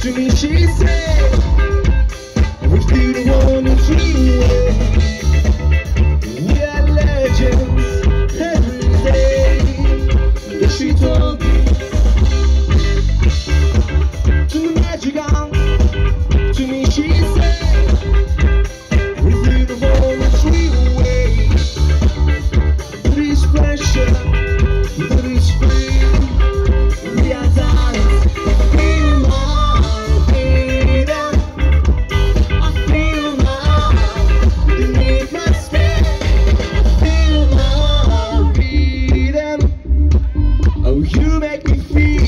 To me she said, with you the one that you were. We are legends every day. But she told me to the magic on. To me she said, with you the one that you were. There is pressure, there is free. We are dying. Feel my freedom. I feel my beneath my skin. Feel my freedom. Oh, you make me feel.